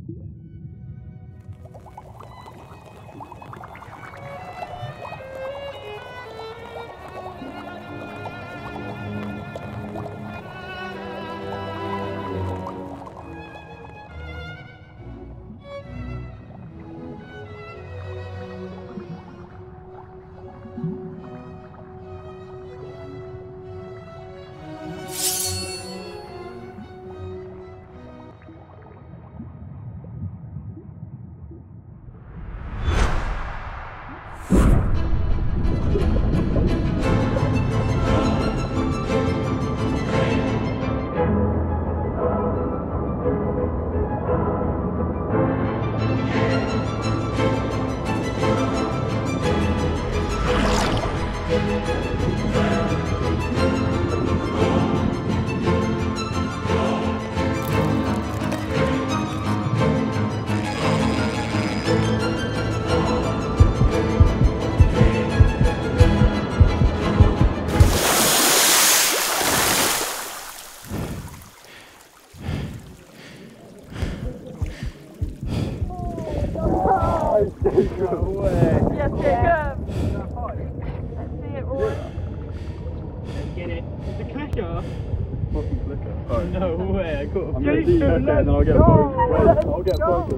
No way. Yes, Jacob. Let's see it, boy. Let's get it. It's a clicker. Fucking flicker. Oh. No way. I got I'm gonna leave okay, and then I'll get both. I'll get both.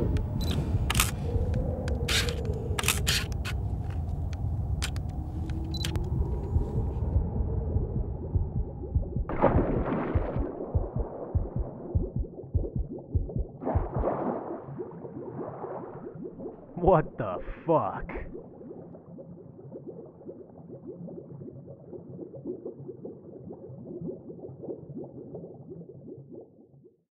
What the fuck?